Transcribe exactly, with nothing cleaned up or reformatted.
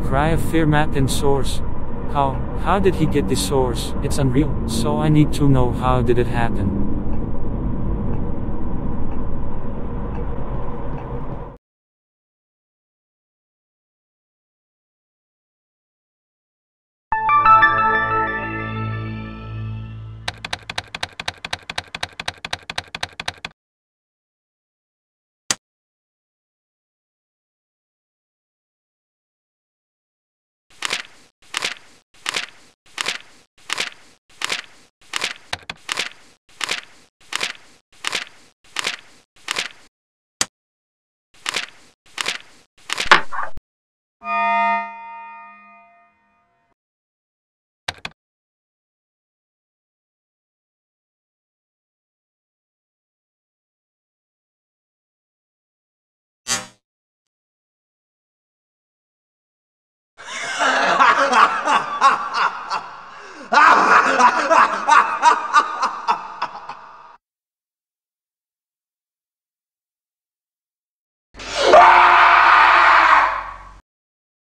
Cry of fear map and source. How, how did he get the source? It's unreal, so I need to know how did it happen.